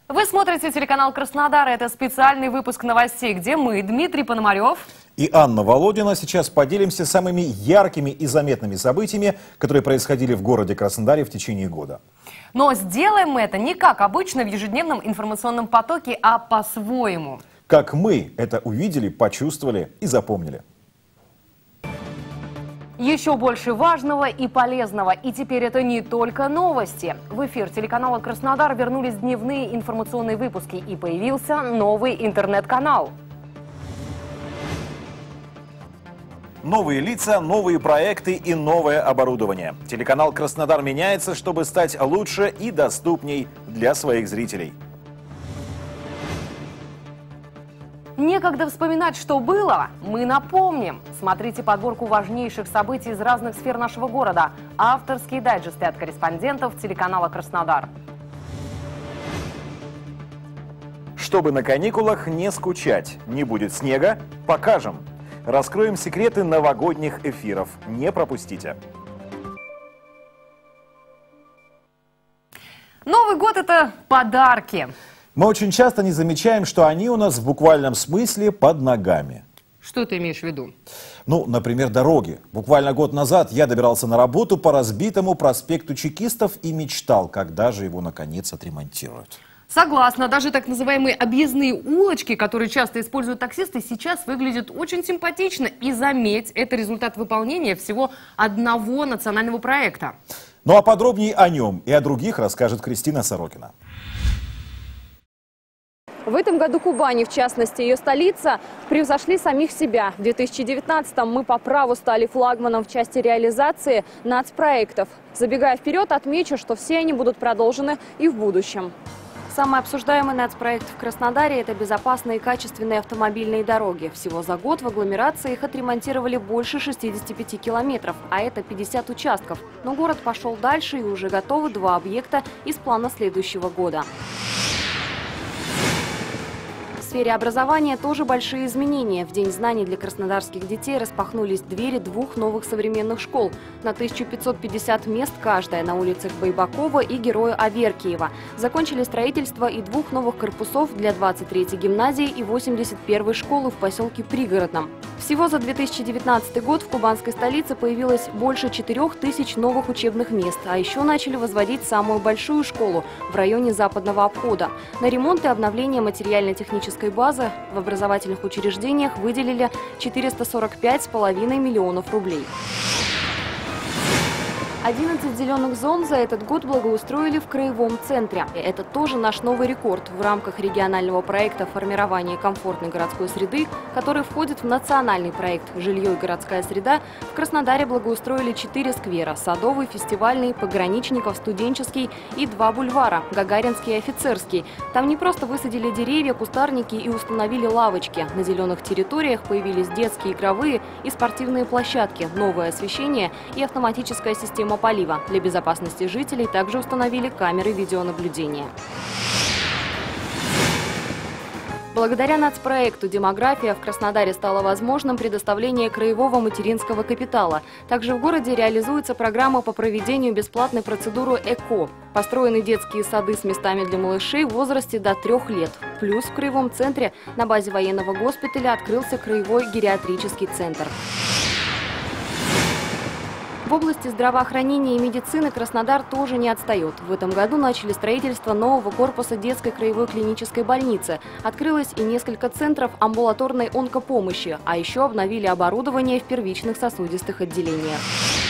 Вы смотрите телеканал «Краснодар». Это специальный выпуск новостей, где мы, Дмитрий Пономарев и Анна Володина, сейчас поделимся самыми яркими и заметными событиями, которые происходили в городе Краснодаре в течение года. Но сделаем мы это не как обычно в ежедневном информационном потоке, а по-своему. Как мы это увидели, почувствовали и запомнили. Еще больше важного и полезного. И теперь это не только новости. В эфир телеканала «Краснодар» вернулись дневные информационные выпуски и появился новый интернет-канал. Новые лица, новые проекты и новое оборудование. Телеканал «Краснодар» меняется, чтобы стать лучше и доступней для своих зрителей. Некогда вспоминать, что было, мы напомним. Смотрите подборку важнейших событий из разных сфер нашего города. Авторские дайджесты от корреспондентов телеканала «Краснодар». Чтобы на каникулах не скучать, не будет снега, покажем. Раскроем секреты новогодних эфиров. Не пропустите. Новый год – это подарки. Мы очень часто не замечаем, что они у нас в буквальном смысле под ногами. Что ты имеешь в виду? Ну, например, дороги. Буквально год назад я добирался на работу по разбитому проспекту Чекистов и мечтал, когда же его наконец отремонтируют. Согласна, даже так называемые объездные улочки, которые часто используют таксисты, сейчас выглядят очень симпатично. И заметь, это результат выполнения всего одного национального проекта. Ну а подробнее о нем и о других расскажет Кристина Сорокина. В этом году Кубань, в частности ее столица, превзошли самих себя. В 2019-м мы по праву стали флагманом в части реализации нацпроектов. Забегая вперед, отмечу, что все они будут продолжены и в будущем. Самый обсуждаемый нацпроект в Краснодаре – это безопасные и качественные автомобильные дороги. Всего за год в агломерации их отремонтировали больше 65 километров, а это 50 участков. Но город пошел дальше и уже готовы 2 объекта из плана следующего года. В сфере образования тоже большие изменения. В День знаний для краснодарских детей распахнулись двери 2 новых современных школ. На 1550 мест каждая на улицах Байбакова и Героя Аверкиева. Закончили строительство и 2 новых корпусов для 23-й гимназии и 81-й школы в поселке Пригородном. Всего за 2019 год в кубанской столице появилось больше 4000 новых учебных мест. А еще начали возводить самую большую школу в районе Западного обхода. На ремонт и обновление материально-технической базы в образовательных учреждениях выделили 445,5 миллионов рублей. 11 зеленых зон за этот год благоустроили в краевом центре. Это тоже наш новый рекорд в рамках регионального проекта формирования комфортной городской среды, который входит в национальный проект «Жилье и городская среда». В Краснодаре благоустроили 4 сквера – Садовый, Фестивальный, Пограничников, Студенческий и 2 бульвара – Гагаринский и Офицерский. Там не просто высадили деревья, кустарники и установили лавочки. На зеленых территориях появились детские, игровые и спортивные площадки, новое освещение и автоматическая система полива. Для безопасности жителей также установили камеры видеонаблюдения. Благодаря нацпроекту «Демография» в Краснодаре стало возможным предоставление краевого материнского капитала. Также в городе реализуется программа по проведению бесплатной процедуры ЭКО. Построены детские сады с местами для малышей в возрасте до 3 лет. Плюс в краевом центре на базе военного госпиталя открылся краевой гериатрический центр. В области здравоохранения и медицины Краснодар тоже не отстает. В этом году начали строительство нового корпуса детской краевой клинической больницы. Открылось и несколько центров амбулаторной онкопомощи, а еще обновили оборудование в первичных сосудистых отделениях.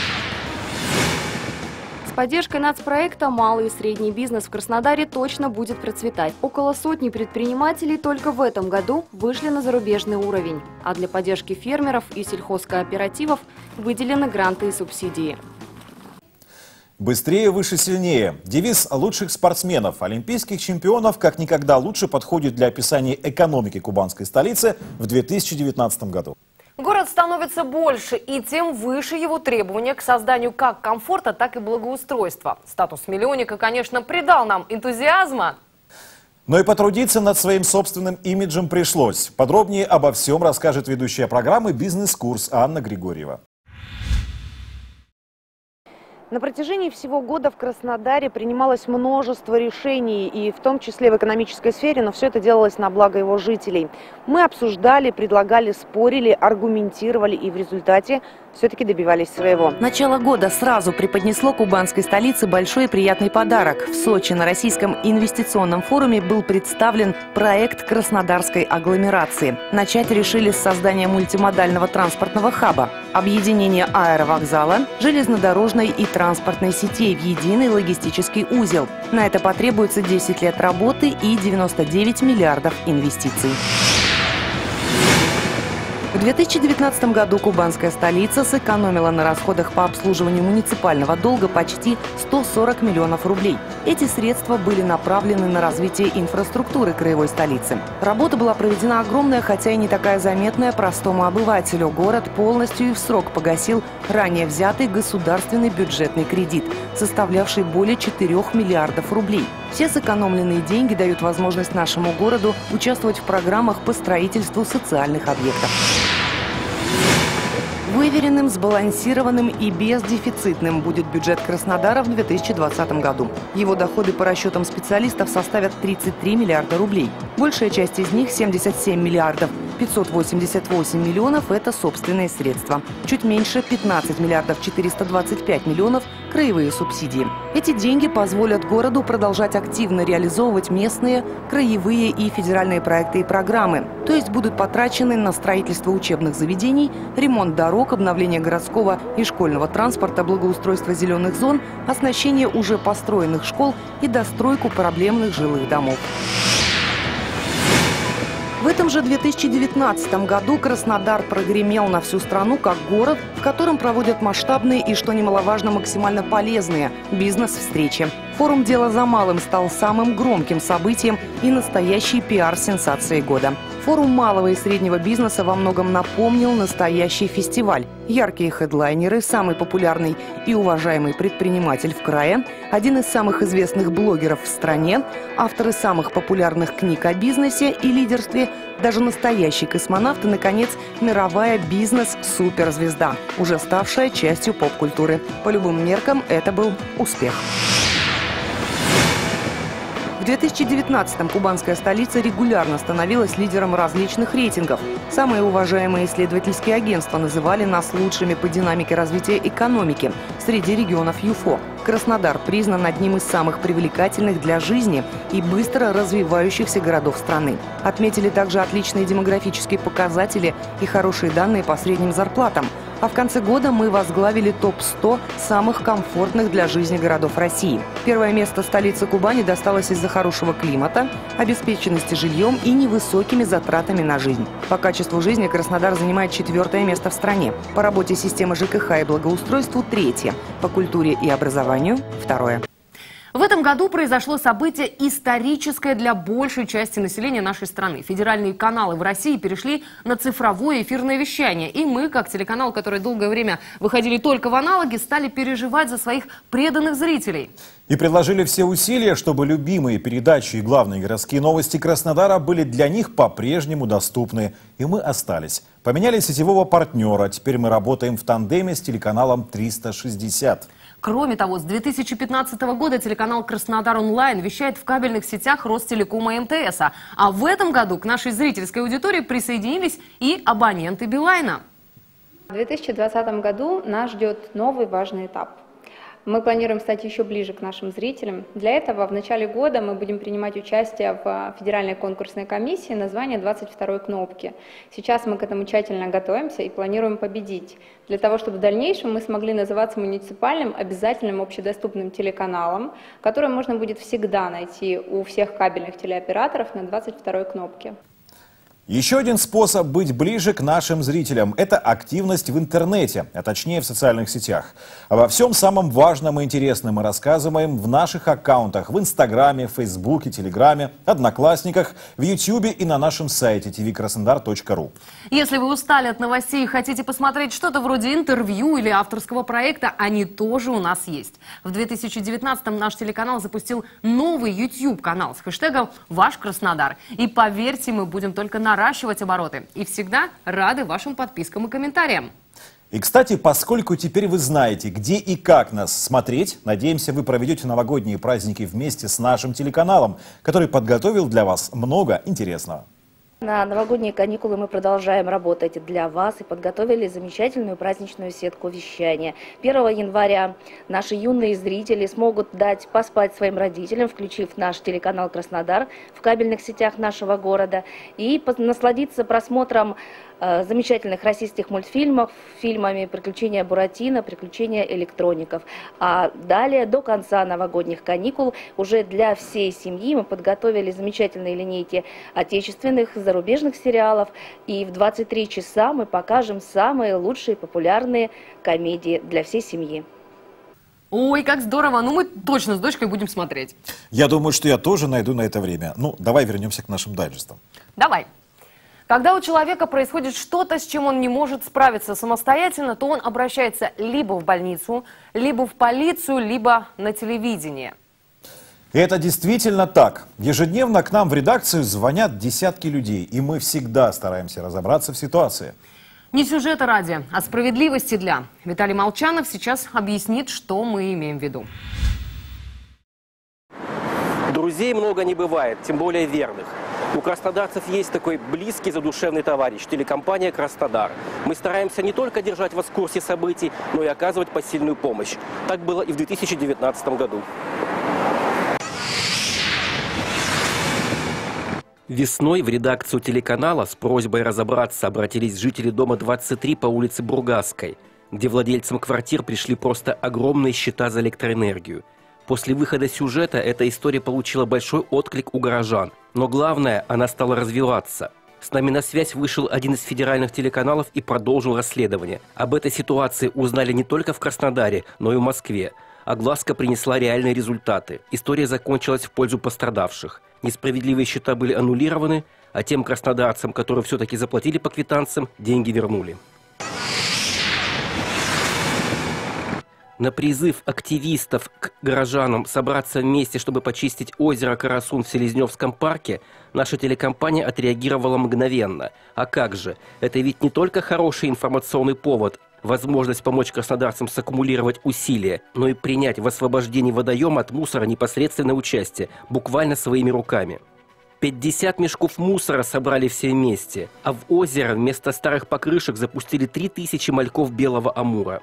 С поддержкой нацпроекта малый и средний бизнес в Краснодаре точно будет процветать. Около 100 предпринимателей только в этом году вышли на зарубежный уровень. А для поддержки фермеров и сельхозкооперативов выделены гранты и субсидии. Быстрее, выше, сильнее. Девиз лучших спортсменов, олимпийских чемпионов как никогда лучше подходит для описания экономики кубанской столицы в 2019 году. Город становится больше, и тем выше его требования к созданию как комфорта, так и благоустройства. Статус миллионника, конечно, придал нам энтузиазма. Но и потрудиться над своим собственным имиджем пришлось. Подробнее обо всем расскажет ведущая программы «Бизнес-курс» Анна Григорьева. На протяжении всего года в Краснодаре принималось множество решений, и в том числе в экономической сфере, но все это делалось на благо его жителей. Мы обсуждали, предлагали, спорили, аргументировали и в результате все-таки добивались своего. Начало года сразу преподнесло кубанской столице большой и приятный подарок. В Сочи на Российском инвестиционном форуме был представлен проект Краснодарской агломерации. Начать решили с создания мультимодального транспортного хаба, объединения аэровокзала, железнодорожной и транспортной сетей в единый логистический узел. На это потребуется 10 лет работы и 99 миллиардов инвестиций. В 2019 году кубанская столица сэкономила на расходах по обслуживанию муниципального долга почти 140 миллионов рублей. Эти средства были направлены на развитие инфраструктуры краевой столицы. Работа была проведена огромная, хотя и не такая заметная простому обывателю. Город полностью и в срок погасил ранее взятый государственный бюджетный кредит, составлявший более 4 миллиардов рублей. Все сэкономленные деньги дают возможность нашему городу участвовать в программах по строительству социальных объектов. Выверенным, сбалансированным и бездефицитным будет бюджет Краснодара в 2020 году. Его доходы по расчетам специалистов составят 33 миллиарда рублей. Большая часть из них, 77 миллиардов 588 миллионов – это собственные средства. Чуть меньше, 15 миллиардов 425 миллионов – краевые субсидии. Эти деньги позволят городу продолжать активно реализовывать местные, краевые и федеральные проекты и программы. То есть будут потрачены на строительство учебных заведений, ремонт дорог, обновление городского и школьного транспорта, благоустройство зеленых зон, оснащение уже построенных школ и достройку проблемных жилых домов. В этом же 2019 году Краснодар прогремел на всю страну как город, в котором проводят масштабные и, что немаловажно, максимально полезные бизнес-встречи. Форум «Дело за малым» стал самым громким событием и настоящей пиар-сенсацией года. Форум малого и среднего бизнеса во многом напомнил настоящий фестиваль. Яркие хедлайнеры, самый популярный и уважаемый предприниматель в крае, один из самых известных блогеров в стране, авторы самых популярных книг о бизнесе и лидерстве, даже настоящий космонавт и, наконец, мировая бизнес-суперзвезда, уже ставшая частью поп-культуры. По любым меркам это был успех. В 2019-м кубанская столица регулярно становилась лидером различных рейтингов. Самые уважаемые исследовательские агентства называли нас лучшими по динамике развития экономики среди регионов ЮФО. Краснодар признан одним из самых привлекательных для жизни и быстро развивающихся городов страны. Отметили также отличные демографические показатели и хорошие данные по средним зарплатам. А в конце года мы возглавили топ-100 самых комфортных для жизни городов России. Первое место столице Кубани досталось из-за хорошего климата, обеспеченности жильем и невысокими затратами на жизнь. По качеству жизни Краснодар занимает 4-е место в стране. По работе системы ЖКХ и благоустройству – 3-е. По культуре и образованию – 2-е. В этом году произошло событие историческое для большей части населения нашей страны. Федеральные каналы в России перешли на цифровое эфирное вещание. И мы, как телеканал, который долгое время выходили только в аналоги, стали переживать за своих преданных зрителей. И предложили все усилия, чтобы любимые передачи и главные городские новости Краснодара были для них по-прежнему доступны. И мы остались. Поменяли сетевого партнера. Теперь мы работаем в тандеме с телеканалом 360. Кроме того, с 2015 года телеканал «Краснодар онлайн» вещает в кабельных сетях Ростелекома и МТС. А в этом году к нашей зрительской аудитории присоединились и абоненты Билайна. В 2020 году нас ждет новый важный этап. Мы планируем стать еще ближе к нашим зрителям. Для этого в начале года мы будем принимать участие в федеральной конкурсной комиссии на звание 22-й кнопки. Сейчас мы к этому тщательно готовимся и планируем победить. Для того, чтобы в дальнейшем мы смогли называться муниципальным обязательным общедоступным телеканалом, который можно будет всегда найти у всех кабельных телеоператоров на 22-й кнопке. Еще один способ быть ближе к нашим зрителям – это активность в интернете, а точнее в социальных сетях. Обо всем самом важном и интересном мы рассказываем в наших аккаунтах в Инстаграме, Фейсбуке, Телеграме, Одноклассниках, в Ютьюбе и на нашем сайте tvkrasnodar.ru. Если вы устали от новостей и хотите посмотреть что-то вроде интервью или авторского проекта, они тоже у нас есть. В 2019-м наш телеканал запустил новый YouTube-канал с хэштегом «Ваш Краснодар». И поверьте, мы будем только наращивать обороты. И всегда рады вашим подпискам и комментариям. И, кстати, поскольку теперь вы знаете, где и как нас смотреть, надеемся, вы проведете новогодние праздники вместе с нашим телеканалом, который подготовил для вас много интересного. На новогодние каникулы мы продолжаем работать для вас и подготовили замечательную праздничную сетку вещания. 1 января наши юные зрители смогут дать поспать своим родителям, включив наш телеканал «Краснодар» в кабельных сетях нашего города, и насладиться просмотром замечательных российских мультфильмов, фильмами «Приключения Буратино», «Приключения электроников». А далее, до конца новогодних каникул, уже для всей семьи мы подготовили замечательные линейки отечественных, зарубежных сериалов. И в 23 часа мы покажем самые лучшие популярные комедии для всей семьи. Ой, как здорово! Ну, мы точно с дочкой будем смотреть. Я думаю, что я тоже найду на это время. Ну, давай вернемся к нашим дайджестам. Давай. Когда у человека происходит что-то, с чем он не может справиться самостоятельно, то он обращается либо в больницу, либо в полицию, либо на телевидение. И это действительно так. Ежедневно к нам в редакцию звонят десятки людей, и мы всегда стараемся разобраться в ситуации. Не сюжета ради, а справедливости для. Виталий Молчанов сейчас объяснит, что мы имеем в виду. Друзей много не бывает, тем более верных. У краснодарцев есть такой близкий задушевный товарищ – телекомпания «Краснодар». Мы стараемся не только держать вас в курсе событий, но и оказывать посильную помощь. Так было и в 2019 году. Весной в редакцию телеканала с просьбой разобраться обратились жители дома 23 по улице Бургасской, где владельцам квартир пришли просто огромные счета за электроэнергию. После выхода сюжета эта история получила большой отклик у горожан. Но главное, она стала развиваться. С нами на связь вышел один из федеральных телеканалов и продолжил расследование. Об этой ситуации узнали не только в Краснодаре, но и в Москве. Огласка принесла реальные результаты. История закончилась в пользу пострадавших. Несправедливые счета были аннулированы, а тем краснодарцам, которые все-таки заплатили по квитанциям, деньги вернули. На призыв активистов к горожанам собраться вместе, чтобы почистить озеро Карасун в Селезневском парке, наша телекомпания отреагировала мгновенно. А как же? Это ведь не только хороший информационный повод, возможность помочь краснодарцам саккумулировать усилия, но и принять в освобождении водоема от мусора непосредственное участие, буквально своими руками. 50 мешков мусора собрали все вместе, а в озеро вместо старых покрышек запустили 3000 мальков белого амура.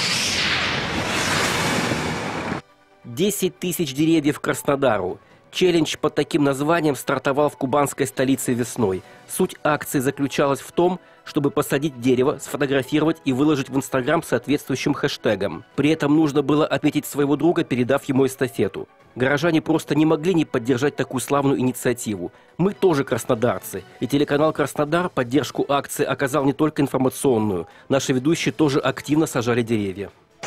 10 тысяч деревьев Краснодару. Челлендж под таким названием стартовал в кубанской столице весной. Суть акции заключалась в том, чтобы посадить дерево, сфотографировать и выложить в Инстаграм соответствующим хэштегом. При этом нужно было отметить своего друга, передав ему эстафету. Горожане просто не могли не поддержать такую славную инициативу. Мы тоже краснодарцы, и телеканал «Краснодар» поддержку акции оказал не только информационную. Наши ведущие тоже активно сажали деревья.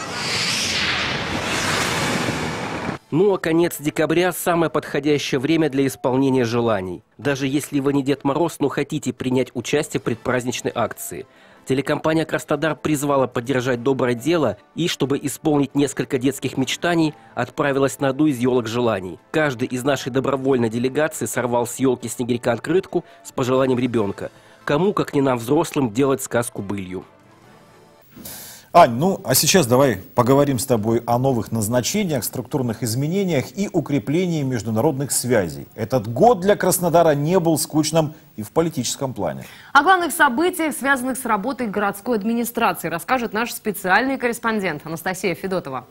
Ну а конец декабря – самое подходящее время для исполнения желаний. Даже если вы не Дед Мороз, но хотите принять участие в предпраздничной акции. Телекомпания «Краснодар» призвала поддержать доброе дело и, чтобы исполнить несколько детских мечтаний, отправилась на одну из елок желаний. Каждый из нашей добровольной делегации сорвал с елки снегирька открытку с пожеланием ребенка. Кому, как не нам, взрослым, делать сказку былью. Ань, ну а сейчас давай поговорим с тобой о новых назначениях, структурных изменениях и укреплении международных связей. Этот год для Краснодара не был скучным и в политическом плане. О главных событиях, связанных с работой городской администрации, расскажет наш специальный корреспондент Анастасия Федотова.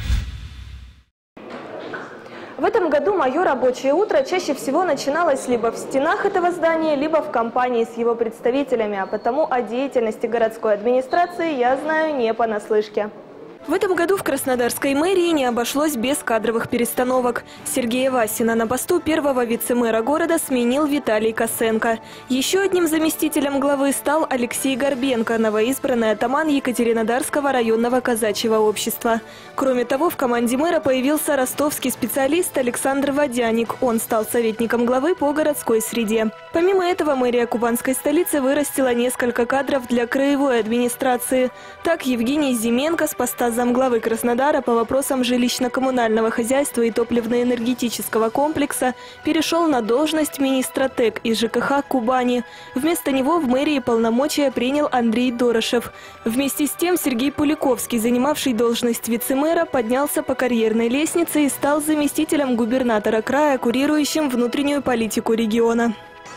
В этом году мое рабочее утро чаще всего начиналось либо в стенах этого здания, либо в компании с его представителями, а потому о деятельности городской администрации я знаю не понаслышке. В этом году в Краснодарской мэрии не обошлось без кадровых перестановок. Сергея Васина на посту первого вице-мэра города сменил Виталий Косенко. Еще одним заместителем главы стал Алексей Горбенко, новоизбранный атаман Екатеринодарского районного казачьего общества. Кроме того, в команде мэра появился ростовский специалист Александр Водяник. Он стал советником главы по городской среде. Помимо этого, мэрия кубанской столицы вырастила несколько кадров для краевой администрации. Так, Евгений Зименко с поста замглавы Краснодара по вопросам жилищно-коммунального хозяйства и топливно-энергетического комплекса перешел на должность министра ТЭК и ЖКХ Кубани. Вместо него в мэрии полномочия принял Андрей Дорошев. Вместе с тем Сергей Пуликовский, занимавший должность вице-мэра, поднялся по карьерной лестнице и стал заместителем губернатора края, курирующим внутреннюю политику региона.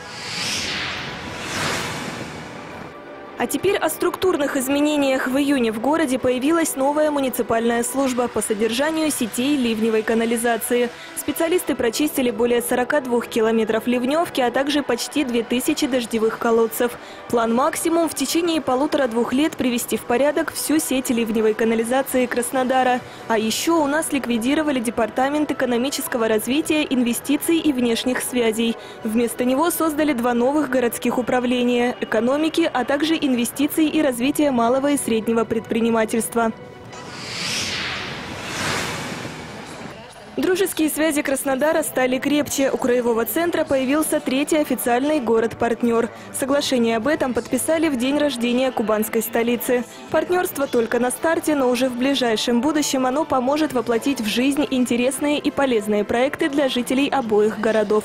А теперь о структурных изменениях. В июне в городе появилась новая муниципальная служба по содержанию сетей ливневой канализации. Специалисты прочистили более 42 километров ливневки, а также почти 2000 дождевых колодцев. План максимум – в течение 1,5–2 лет привести в порядок всю сеть ливневой канализации Краснодара. А еще у нас ликвидировали департамент экономического развития, инвестиций и внешних связей. Вместо него создали 2 новых городских управления – экономики, а также инвестиций и развития малого и среднего предпринимательства. Дружеские связи Краснодара стали крепче. У краевого центра появился 3-й официальный город-партнер. Соглашение об этом подписали в день рождения кубанской столицы. Партнерство только на старте, но уже в ближайшем будущем оно поможет воплотить в жизнь интересные и полезные проекты для жителей обоих городов.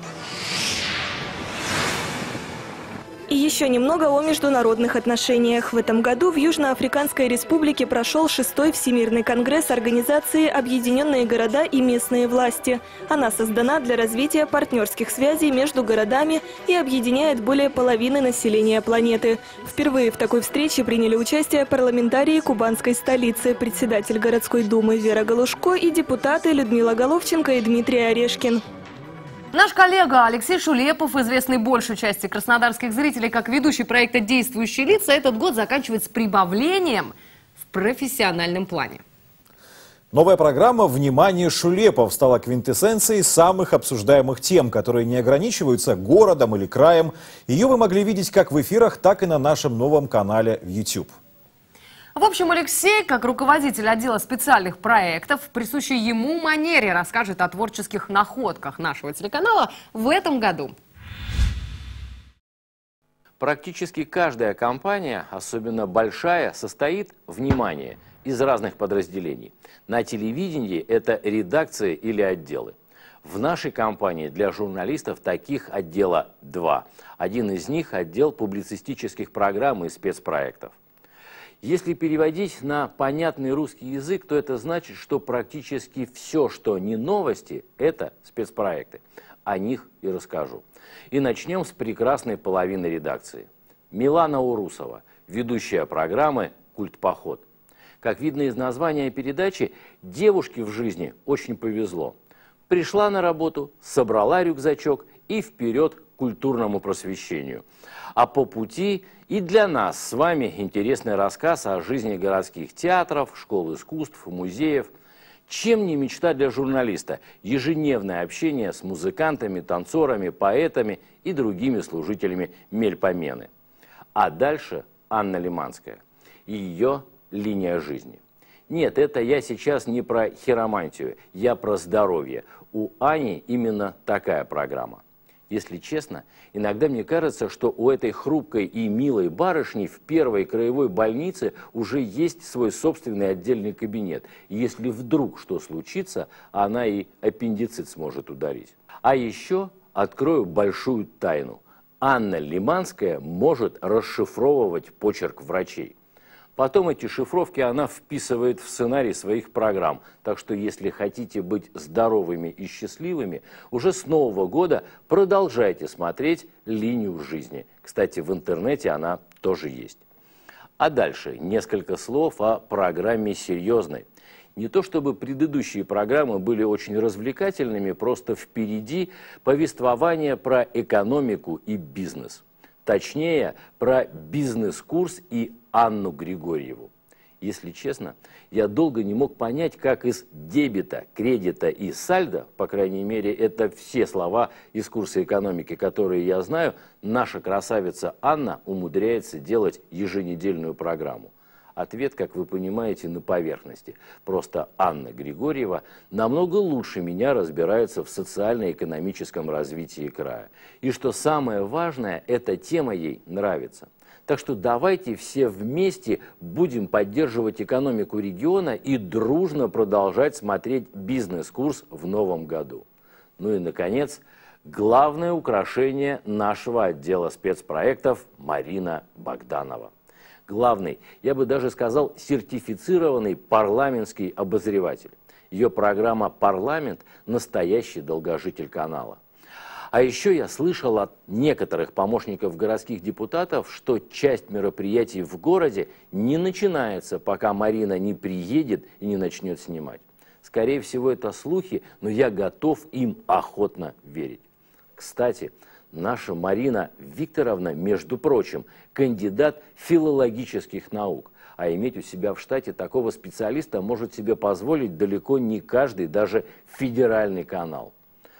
И еще немного о международных отношениях. В этом году в Южноафриканской Республике прошел 6-й Всемирный конгресс организации «Объединенные города и местные власти». Она создана для развития партнерских связей между городами и объединяет более половины населения планеты. Впервые в такой встрече приняли участие парламентарии кубанской столицы, председатель городской думы Вера Галушко и депутаты Людмила Головченко и Дмитрий Орешкин. Наш коллега Алексей Шулепов, известный большей части краснодарских зрителей как ведущий проекта «Действующие лица», этот год заканчивает с прибавлением в профессиональном плане. Новая программа «Внимание, Шулепов» стала квинтэссенцией самых обсуждаемых тем, которые не ограничиваются городом или краем. Ее вы могли видеть как в эфирах, так и на нашем новом канале в YouTube. В общем, Алексей, как руководитель отдела специальных проектов, в присущей ему манере расскажет о творческих находках нашего телеканала в этом году. Практически каждая компания, особенно большая, состоит, внимание, из разных подразделений. На телевидении это редакции или отделы. В нашей компании для журналистов таких отдела 2. Один из них – отдел публицистических программ и спецпроектов. Если переводить на понятный русский язык, то это значит, что практически все, что не новости, это спецпроекты. О них и расскажу. И начнем с прекрасной половины редакции. Милана Урусова, ведущая программы «Культпоход». Как видно из названия передачи, девушке в жизни очень повезло. Пришла на работу, собрала рюкзачок и вперед к культурному просвещению. А по пути и для нас с вами интересный рассказ о жизни городских театров, школ искусств, музеев. Чем не мечта для журналиста? Ежедневное общение с музыкантами, танцорами, поэтами и другими служителями мельпомены. А дальше Анна Лиманская и ее линия жизни. Нет, это я сейчас не про хиромантию, я про здоровье. У Ани именно такая программа. Если честно, иногда мне кажется, что у этой хрупкой и милой барышни в первой краевой больнице уже есть свой собственный отдельный кабинет. И если вдруг что случится, она и аппендицит сможет ударить. А еще открою большую тайну. Анна Лиманская может расшифровывать почерк врачей. Потом эти шифровки она вписывает в сценарий своих программ. Так что, если хотите быть здоровыми и счастливыми, уже с Нового года продолжайте смотреть «Линию жизни». Кстати, в интернете она тоже есть. А дальше несколько слов о программе «Серьезной». Не то чтобы предыдущие программы были очень развлекательными, просто впереди повествование про экономику и бизнес. Точнее, про бизнес-курс и Анну Григорьеву. Если честно, я долго не мог понять, как из дебета, кредита и сальдо, по крайней мере, это все слова из курса экономики, которые я знаю, наша красавица Анна умудряется делать еженедельную программу. Ответ, как вы понимаете, на поверхности. Просто Анна Григорьева намного лучше меня разбирается в социально-экономическом развитии края. И что самое важное, эта тема ей нравится. Так что давайте все вместе будем поддерживать экономику региона и дружно продолжать смотреть бизнес-курс в новом году. Ну и, наконец, главное украшение нашего отдела спецпроектов Марина Богданова. Главный, я бы даже сказал, сертифицированный парламентский обозреватель. Ее программа «Парламент» – настоящий долгожитель канала. А еще я слышал от некоторых помощников городских депутатов, что часть мероприятий в городе не начинается, пока Марина не приедет и не начнет снимать. Скорее всего, это слухи, но я готов им охотно верить. Кстати, наша Марина Викторовна, между прочим, кандидат филологических наук. А иметь у себя в штате такого специалиста может себе позволить далеко не каждый, даже федеральный канал.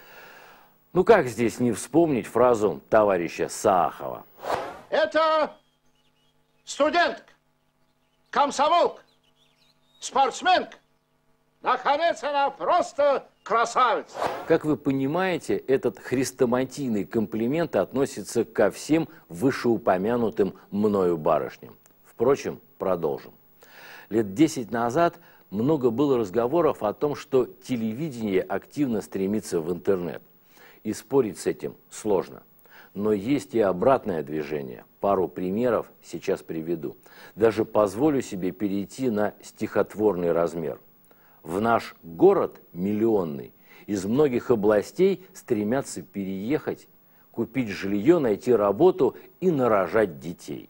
Ну как здесь не вспомнить фразу товарища Саахова? Это студентка, комсомолка, спортсменка. Наконец, она просто красавица. Как вы понимаете, этот хрестоматийный комплимент относится ко всем вышеупомянутым мною барышням. Впрочем, продолжим. Лет 10 назад много было разговоров о том, что телевидение активно стремится в интернет. И спорить с этим сложно. Но есть и обратное движение. Пару примеров сейчас приведу. Даже позволю себе перейти на стихотворный размер. В наш город миллионный из многих областей стремятся переехать, купить жилье, найти работу и нарожать детей.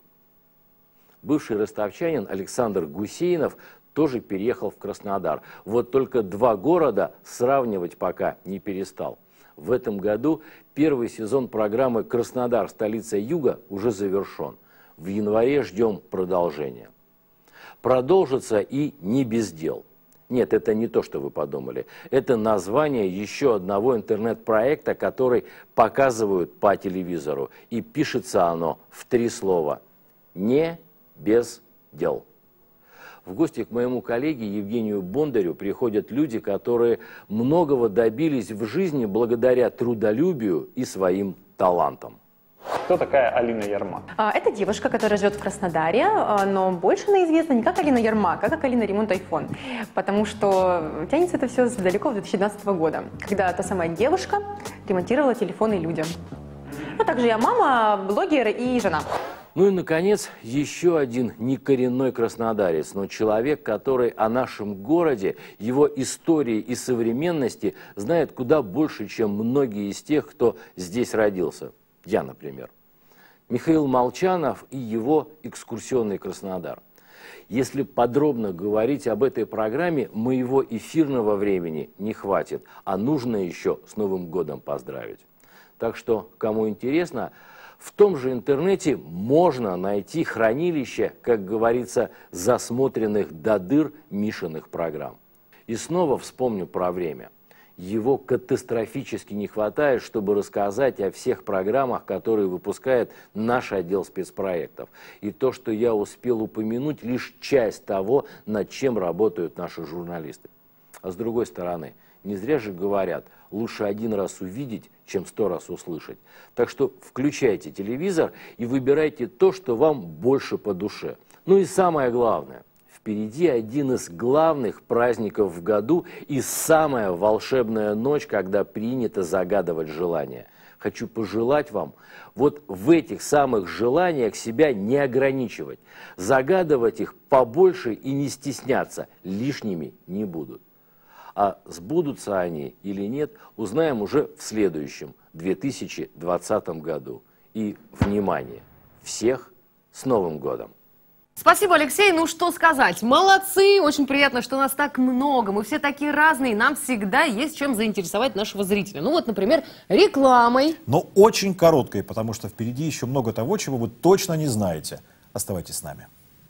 Бывший ростовчанин Александр Гусейнов тоже переехал в Краснодар. Вот только 2 города сравнивать пока не перестал. В этом году первый сезон программы «Краснодар. Столица Юга» уже завершен. В январе ждем продолжения. Продолжится и не без дел. Нет, это не то, что вы подумали. Это название еще одного интернет-проекта, который показывают по телевизору. И пишется оно в 3 слова. Не без дел. В гости к моему коллеге Евгению Бондарю приходят люди, которые многого добились в жизни благодаря трудолюбию и своим талантам. Кто такая Алина Ермак? Это девушка, которая живет в Краснодаре, но больше она известна не как Алина Ермак, а как Алина Ремонт Айфон. Потому что тянется это все далеко в 2012 года, когда та самая девушка ремонтировала телефоны людям. А также я мама, блогер и жена. Ну и, наконец, еще один некоренной краснодарец, но человек, который о нашем городе, его истории и современности знает куда больше, чем многие из тех, кто здесь родился. Я, например. Михаил Молчанов и его экскурсионный Краснодар. Если подробно говорить об этой программе, моего эфирного времени не хватит, а нужно еще с Новым годом поздравить. Так что, кому интересно, в том же интернете можно найти хранилище, как говорится, засмотренных до дыр Мишиных программ. И снова вспомню про время. Его катастрофически не хватает, чтобы рассказать о всех программах, которые выпускает наш отдел спецпроектов. И то, что я успел упомянуть, лишь часть того, над чем работают наши журналисты. А с другой стороны, не зря же говорят, лучше 1 раз увидеть, чем 100 раз услышать. Так что включайте телевизор и выбирайте то, что вам больше по душе. Ну и самое главное, впереди один из главных праздников в году и самая волшебная ночь, когда принято загадывать желания. Хочу пожелать вам вот в этих самых желаниях себя не ограничивать. Загадывать их побольше и не стесняться, лишними не будут. А сбудутся они или нет, узнаем уже в следующем, 2020 году. И, внимание, всех с Новым годом! Спасибо, Алексей. Ну, что сказать. Молодцы. Очень приятно, что нас так много. Мы все такие разные. Нам всегда есть чем заинтересовать нашего зрителя. Ну, вот, например, рекламой. Но очень короткой, потому что впереди еще много того, чего вы точно не знаете. Оставайтесь с нами.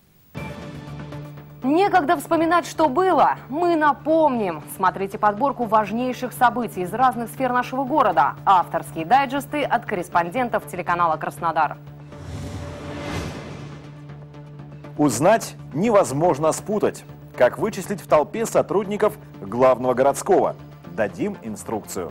Некогда вспоминать, что было. Мы напомним. Смотрите подборку важнейших событий из разных сфер нашего города. Авторские дайджесты от корреспондентов телеканала «Краснодар». Узнать невозможно спутать. Как вычислить в толпе сотрудников главного городского? Дадим инструкцию.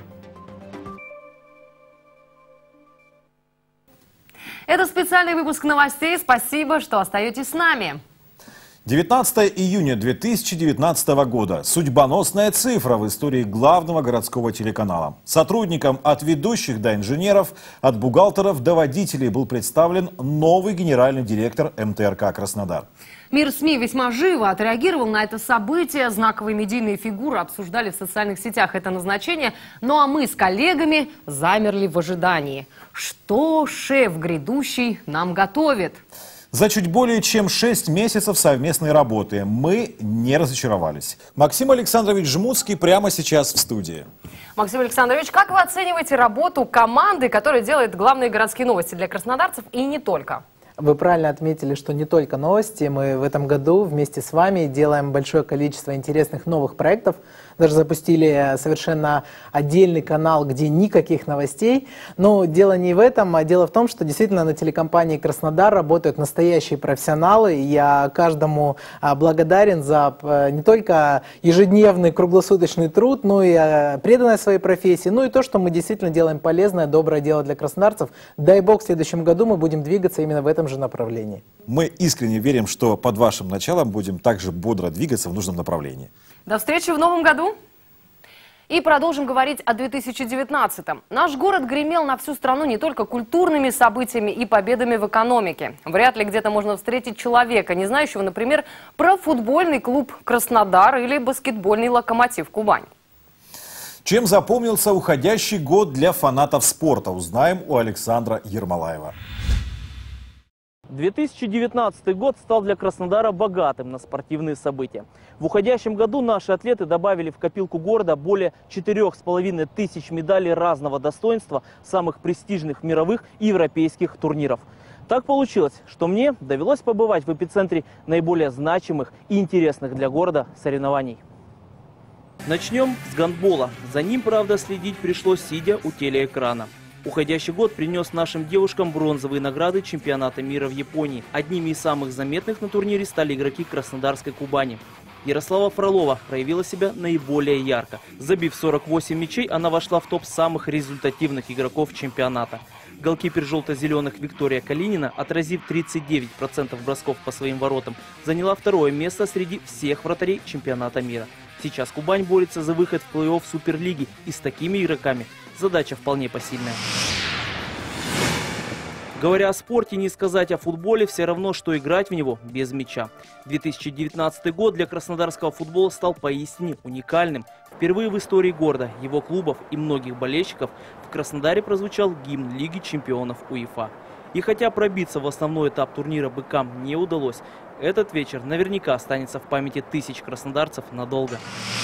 Это специальный выпуск новостей. Спасибо, что остаетесь с нами. 19 июня 2019 года. Судьбоносная цифра в истории главного городского телеканала. Сотрудникам от ведущих до инженеров, от бухгалтеров до водителей был представлен новый генеральный директор МТРК «Краснодар». Мир СМИ весьма живо отреагировал на это событие. Знаковые медийные фигуры обсуждали в социальных сетях это назначение. Ну а мы с коллегами замерли в ожидании. Что шеф грядущий нам готовит? За чуть более чем 6 месяцев совместной работы мы не разочаровались. Максим Александрович Жмутский прямо сейчас в студии. Максим Александрович, как вы оцениваете работу команды, которая делает главные городские новости для краснодарцев и не только? Вы правильно отметили, что не только новости. Мы в этом году вместе с вами делаем большое количество интересных новых проектов. Даже запустили совершенно отдельный канал, где никаких новостей. Но дело не в этом, а дело в том, что действительно на телекомпании «Краснодар» работают настоящие профессионалы. Я каждому благодарен за не только ежедневный круглосуточный труд, но и преданность своей профессии, ну и то, что мы действительно делаем полезное, доброе дело для краснодарцев. Дай бог, в следующем году мы будем двигаться именно в этом же направлении. Мы искренне верим, что под вашим началом будем также бодро двигаться в нужном направлении. До встречи в новом году. И продолжим говорить о 2019-м. Наш город гремел на всю страну не только культурными событиями и победами в экономике. Вряд ли где-то можно встретить человека, не знающего, например, про футбольный клуб «Краснодар» или баскетбольный «Локомотив Кубань». Чем запомнился уходящий год для фанатов спорта, узнаем у Александра Ермолаева. 2019 год стал для Краснодара богатым на спортивные события. В уходящем году наши атлеты добавили в копилку города более 4500 медалей разного достоинства самых престижных мировых и европейских турниров. Так получилось, что мне довелось побывать в эпицентре наиболее значимых и интересных для города соревнований. Начнем с гандбола. За ним, правда, следить пришлось, сидя у телеэкрана. Уходящий год принес нашим девушкам бронзовые награды чемпионата мира в Японии. Одними из самых заметных на турнире стали игроки Краснодарской Кубани. Ярослава Фролова проявила себя наиболее ярко. Забив 48 мячей, она вошла в топ самых результативных игроков чемпионата. Голкипер желто-зеленых Виктория Калинина, отразив 39% бросков по своим воротам, заняла второе место среди всех вратарей чемпионата мира. Сейчас Кубань борется за выход в плей-офф Суперлиги, и с такими игроками задача вполне посильная. Говоря о спорте, не сказать о футболе все равно, что играть в него без мяча. 2019 год для краснодарского футбола стал поистине уникальным. Впервые в истории города, его клубов и многих болельщиков в Краснодаре прозвучал гимн Лиги чемпионов УЕФА. И хотя пробиться в основной этап турнира быкам не удалось, этот вечер наверняка останется в памяти тысяч краснодарцев надолго.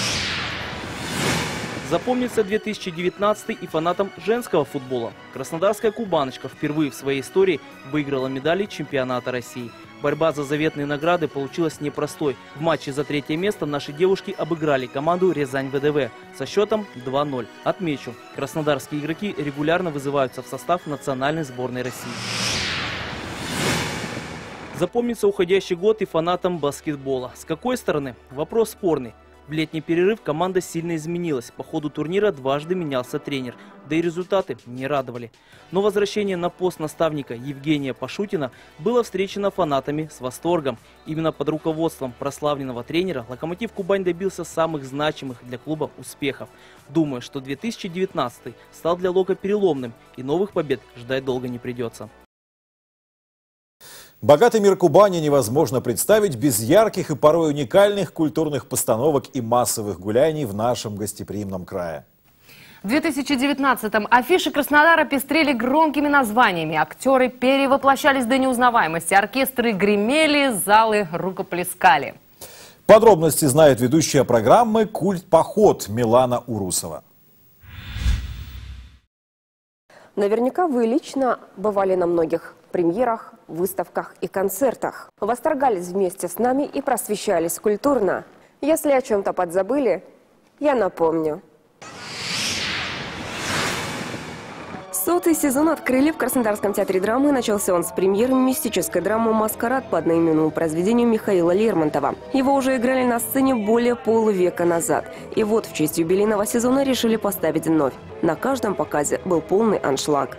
Запомнится 2019 и фанатам женского футбола. Краснодарская «Кубаночка» впервые в своей истории выиграла медали чемпионата России. Борьба за заветные награды получилась непростой. В матче за третье место наши девушки обыграли команду «Рязань ВДВ» со счетом 2-0. Отмечу, краснодарские игроки регулярно вызываются в состав национальной сборной России. Запомнится уходящий год и фанатам баскетбола. С какой стороны? Вопрос спорный. В летний перерыв команда сильно изменилась. По ходу турнира дважды менялся тренер. Да и результаты не радовали. Но возвращение на пост наставника Евгения Пашутина было встречено фанатами с восторгом. Именно под руководством прославленного тренера «Локомотив Кубань» добился самых значимых для клуба успехов. Думаю, что 2019 стал для Лока переломным, и новых побед ждать долго не придется. Богатый мир Кубани невозможно представить без ярких и порой уникальных культурных постановок и массовых гуляний в нашем гостеприимном крае. В 2019-м афиши Краснодара пестрели громкими названиями. Актеры перевоплощались до неузнаваемости, оркестры гремели, залы рукоплескали. Подробности знает ведущая программы «Культ-поход» Милана Урусова. Наверняка вы лично бывали на многих премьерах, выставках и концертах. Восторгались вместе с нами и просвещались культурно. Если о чем-то подзабыли, я напомню. 100-й сезон открыли в Краснодарском театре драмы. Начался он с премьеры мистической драмы «Маскарад» по одноименному произведению Михаила Лермонтова. Его уже играли на сцене более полувека назад. И вот в честь юбилейного сезона решили поставить вновь. На каждом показе был полный аншлаг.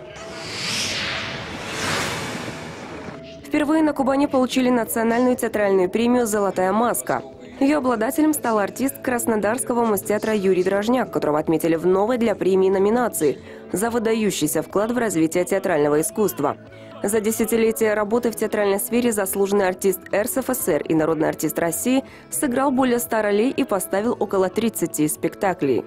Впервые на Кубани получили национальную театральную премию «Золотая маска». Ее обладателем стал артист Краснодарского Мостеатра Юрий Дрожняк, которого отметили в новой для премии номинации за выдающийся вклад в развитие театрального искусства. За десятилетие работы в театральной сфере заслуженный артист РСФСР и народный артист России сыграл более 100 ролей и поставил около 30 спектаклей.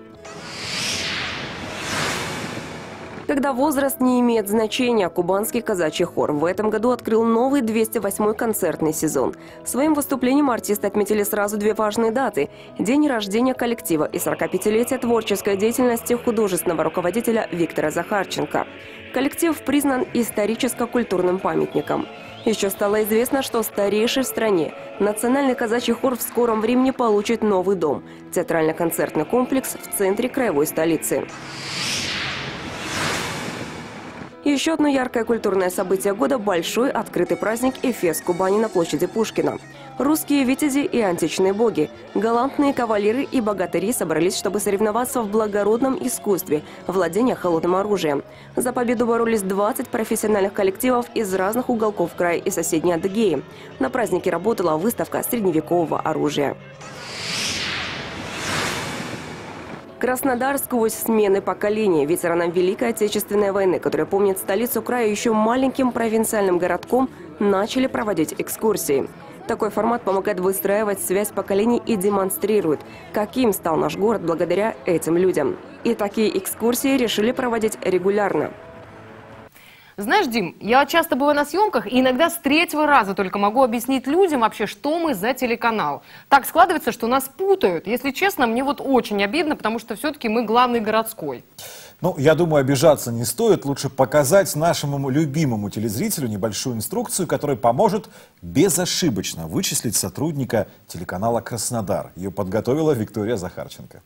Когда возраст не имеет значения, кубанский казачий хор в этом году открыл новый 208-й концертный сезон. Своим выступлением артисты отметили сразу две важные даты – день рождения коллектива и 45-летие творческой деятельности художественного руководителя Виктора Захарченко. Коллектив признан историческо-культурным памятником. Еще стало известно, что старейший в стране национальный казачий хор в скором времени получит новый дом – театрально-концертный комплекс в центре краевой столицы. Еще одно яркое культурное событие года – большой открытый праздник «Эфес Кубани» на площади Пушкина. Русские витязи и античные боги, галантные кавалеры и богатыри собрались, чтобы соревноваться в благородном искусстве владения холодным оружием. За победу боролись 20 профессиональных коллективов из разных уголков края и соседней Адыгеи. На празднике работала выставка средневекового оружия. Краснодар сквозь смены поколений. Ветеранам Великой Отечественной войны, которые помнят столицу края еще маленьким провинциальным городком, начали проводить экскурсии. Такой формат помогает выстраивать связь поколений и демонстрирует, каким стал наш город благодаря этим людям. И такие экскурсии решили проводить регулярно. Знаешь, Дим, я часто бываю на съемках, и иногда с третьего раза только могу объяснить людям вообще, что мы за телеканал. Так складывается, что нас путают. Если честно, мне вот очень обидно, потому что все-таки мы главный городской. Ну, я думаю, обижаться не стоит. Лучше показать нашему любимому телезрителю небольшую инструкцию, которая поможет безошибочно вычислить сотрудника телеканала «Краснодар». Ее подготовила Виктория Захарченко.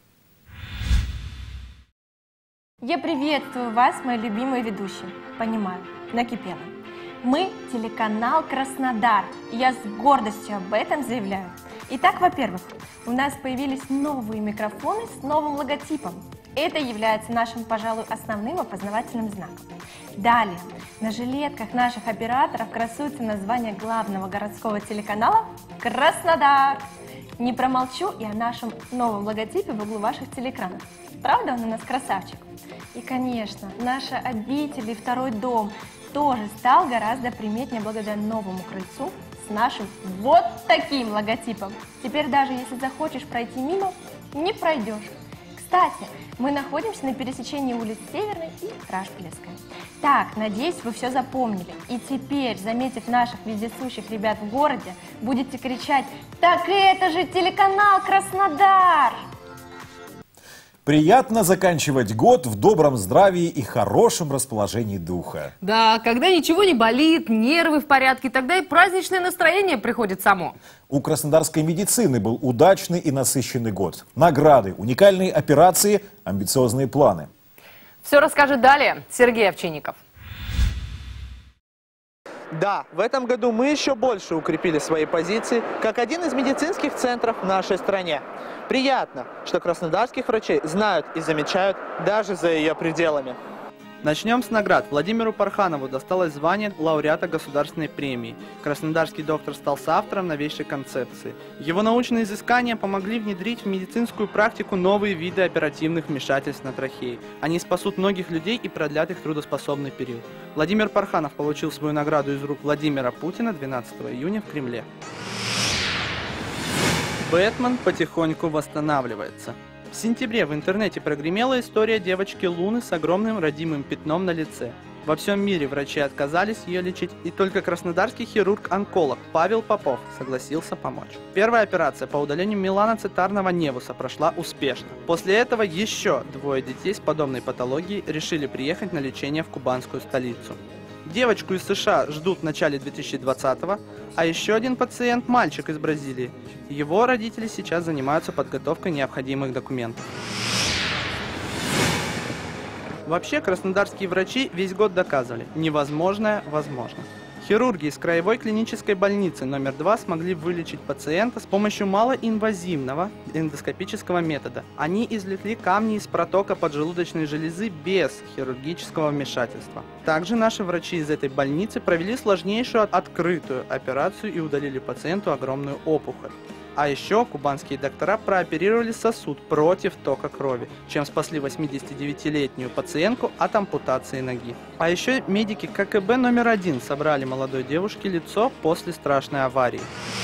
Я приветствую вас, мои любимые ведущие. Понимаю, накипело. Мы телеканал «Краснодар», и я с гордостью об этом заявляю. Итак, во-первых, у нас появились новые микрофоны с новым логотипом. Это является нашим, пожалуй, основным опознавательным знаком. Далее, на жилетках наших операторов красуется название главного городского телеканала «Краснодар». Не промолчу и о нашем новом логотипе в углу ваших телеэкранов. Правда, он у нас красавчик? И, конечно, наша обитель и второй дом тоже стал гораздо приметнее благодаря новому крыльцу с нашим вот таким логотипом. Теперь даже если захочешь пройти мимо, не пройдешь. Кстати, мы находимся на пересечении улиц Северной и Рашпилевской. Так, надеюсь, вы все запомнили. И теперь, заметив наших вездесущих ребят в городе, будете кричать: «Так это же телеканал Краснодар!» Приятно заканчивать год в добром здравии и хорошем расположении духа. Да, когда ничего не болит, нервы в порядке, тогда и праздничное настроение приходит само. У краснодарской медицины был удачный и насыщенный год. Награды, уникальные операции, амбициозные планы. Все расскажет далее Сергей Овчинников. Да, в этом году мы еще больше укрепили свои позиции, как один из медицинских центров в нашей стране. Приятно, что краснодарских врачей знают и замечают даже за ее пределами. Начнем с наград. Владимиру Парханову досталось звание лауреата государственной премии. Краснодарский доктор стал соавтором новейшей концепции. Его научные изыскания помогли внедрить в медицинскую практику новые виды оперативных вмешательств на трахеи. Они спасут многих людей и продлят их трудоспособный период. Владимир Парханов получил свою награду из рук Владимира Путина 12 июня в Кремле. Бэтмен потихоньку восстанавливается. В сентябре в интернете прогремела история девочки Луны с огромным родимым пятном на лице. Во всем мире врачи отказались ее лечить, и только краснодарский хирург-онколог Павел Попов согласился помочь. Первая операция по удалению меланоцитарного невуса прошла успешно. После этого еще двое детей с подобной патологией решили приехать на лечение в кубанскую столицу. Девочку из США ждут в начале 2020-го, а еще один пациент – мальчик из Бразилии. Его родители сейчас занимаются подготовкой необходимых документов. Вообще, краснодарские врачи весь год доказывали – невозможное возможно. Хирурги из краевой клинической больницы номер 2 смогли вылечить пациента с помощью малоинвазивного эндоскопического метода. Они извлекли камни из протока поджелудочной железы без хирургического вмешательства. Также наши врачи из этой больницы провели сложнейшую открытую операцию и удалили пациенту огромную опухоль. А еще кубанские доктора прооперировали сосуд против тока крови, чем спасли 89-летнюю пациентку от ампутации ноги. А еще медики ККБ номер 1 собрали молодой девушке лицо после страшной аварии.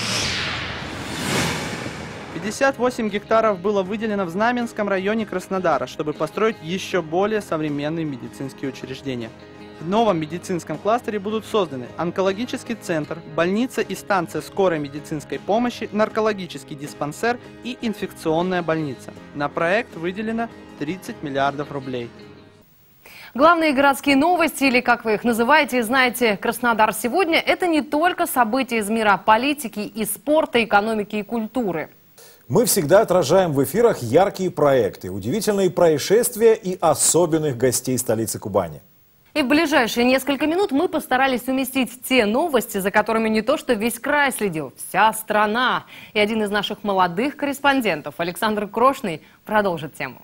58 гектаров было выделено в Знаменском районе Краснодара, чтобы построить еще более современные медицинские учреждения. В новом медицинском кластере будут созданы онкологический центр, больница и станция скорой медицинской помощи, наркологический диспансер и инфекционная больница. На проект выделено 30 миллиардов рублей. Главные городские новости, или как вы их называете, знаете, Краснодар сегодня – это не только события из мира политики и спорта, экономики и культуры. Мы всегда отражаем в эфирах яркие проекты, удивительные происшествия и особенных гостей столицы Кубани. И в ближайшие несколько минут мы постарались уместить те новости, за которыми не то что весь край следил, вся страна. И один из наших молодых корреспондентов, Александр Крошный, продолжит тему.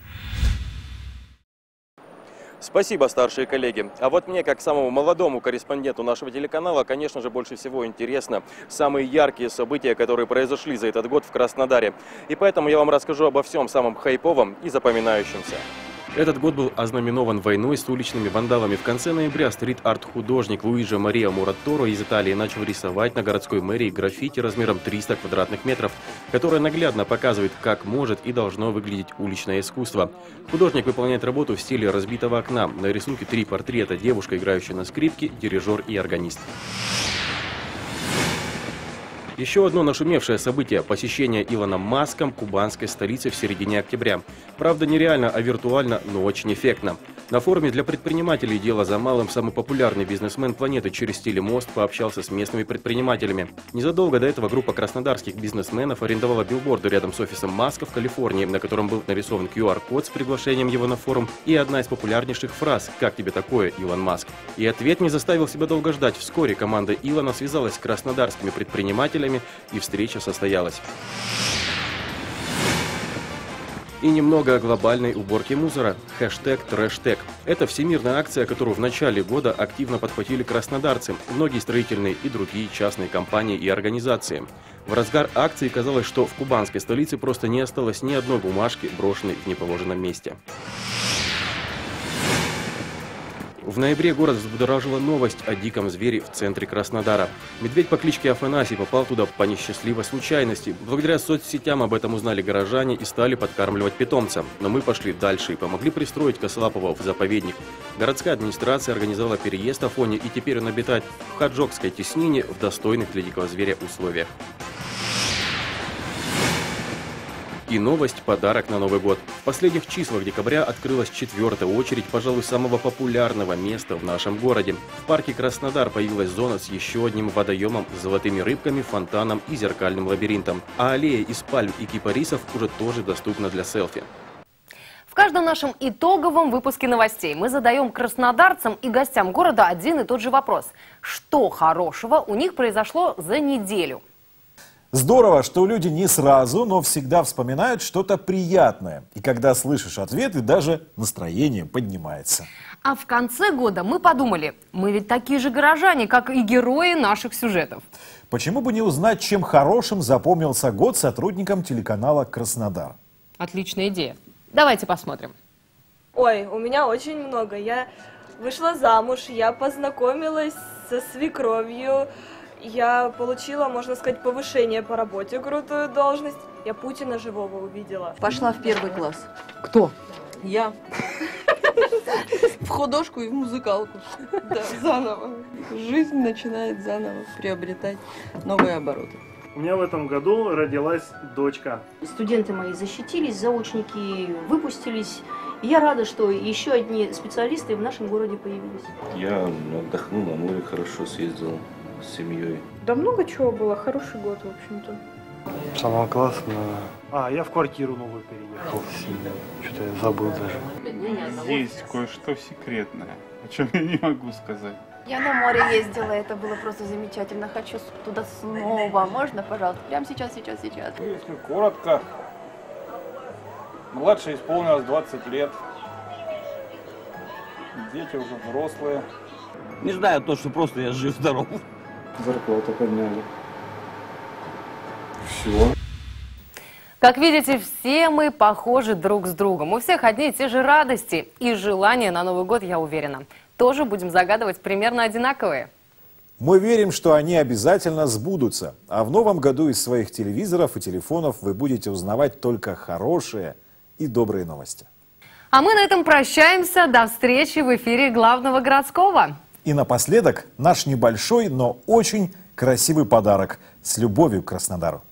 Спасибо, старшие коллеги. А вот мне, как самому молодому корреспонденту нашего телеканала, конечно же, больше всего интересно самые яркие события, которые произошли за этот год в Краснодаре. И поэтому я вам расскажу обо всем самом хайповом и запоминающемся. Этот год был ознаменован войной с уличными вандалами. В конце ноября стрит-арт-художник Луиджи Мария Муратторо из Италии начал рисовать на городской мэрии граффити размером 300 квадратных метров, которое наглядно показывает, как может и должно выглядеть уличное искусство. Художник выполняет работу в стиле разбитого окна. На рисунке 3 портрета: девушка, играющая на скрипке, дирижер и органист. Еще одно нашумевшее событие – посещение Илоном Маском кубанской столицы в середине октября. Правда, не реально, а виртуально, но очень эффектно. На форуме для предпринимателей «Дело за малым» самый популярный бизнесмен планеты через телемост пообщался с местными предпринимателями. Незадолго до этого группа краснодарских бизнесменов арендовала билборды рядом с офисом Маска в Калифорнии, на котором был нарисован QR-код с приглашением его на форум и одна из популярнейших фраз «Как тебе такое, Илон Маск?». И ответ не заставил себя долго ждать. Вскоре команда Илона связалась с краснодарскими предпринимателями, и встреча состоялась. И немного о глобальной уборке мусора. Хэштег «Трэштег». Это всемирная акция, которую в начале года активно подхватили краснодарцы, многие строительные и другие частные компании и организации. В разгар акции казалось, что в кубанской столице просто не осталось ни одной бумажки, брошенной в неположенном месте. В ноябре город взбудоражила новость о диком звере в центре Краснодара. Медведь по кличке Афанасий попал туда по несчастливой случайности. Благодаря соцсетям об этом узнали горожане и стали подкармливать питомца. Но мы пошли дальше и помогли пристроить Косолапова в заповедник. Городская администрация организовала переезд Афони, и теперь он обитает в Хаджокской теснине в достойных для дикого зверя условиях. И новость – подарок на Новый год. В последних числах декабря открылась 4-я очередь, пожалуй, самого популярного места в нашем городе. В парке Краснодар появилась зона с еще одним водоемом с золотыми рыбками, фонтаном и зеркальным лабиринтом. А аллея из пальм и кипарисов уже тоже доступна для селфи. В каждом нашем итоговом выпуске новостей мы задаем краснодарцам и гостям города один и тот же вопрос. Что хорошего у них произошло за неделю? Здорово, что люди не сразу, но всегда вспоминают что-то приятное. И когда слышишь ответы, даже настроение поднимается. А в конце года мы подумали, мы ведь такие же горожане, как и герои наших сюжетов. Почему бы не узнать, чем хорошим запомнился год сотрудникам телеканала «Краснодар»? Отличная идея. Давайте посмотрим. Ой, у меня очень много. Я вышла замуж, я познакомилась со свекровью. Я получила, можно сказать, повышение по работе, крутую должность. Я Путина живого увидела. Пошла в 1 класс. Кто? Я. В художку и в музыкалку. Да, заново. Жизнь начинает заново приобретать новые обороты. У меня в этом году родилась дочка. Студенты мои защитились, заочники выпустились. И я рада, что еще одни специалисты в нашем городе появились. Я отдохнул, на море хорошо съездил с семьей. Да много чего было, хороший год, в общем-то. Самое классное. Я в квартиру новую переехал. Что-то я забыл даже. Есть кое-что секретное, о чем я не могу сказать. Я на море ездила, это было просто замечательно. Хочу туда снова. Можно, пожалуйста? Прямо сейчас. Если коротко, младшей исполнилось 20 лет. Дети уже взрослые. Не знаю, то, что просто я жив-здоров. Зарплату подняли. Все. Как видите, все мы похожи друг с другом. У всех одни и те же радости и желания на Новый год, я уверена. Тоже будем загадывать примерно одинаковые. Мы верим, что они обязательно сбудутся. А в новом году из своих телевизоров и телефонов вы будете узнавать только хорошие и добрые новости. А мы на этом прощаемся. До встречи в эфире Главного городского. И напоследок наш небольшой, но очень красивый подарок с любовью к Краснодару.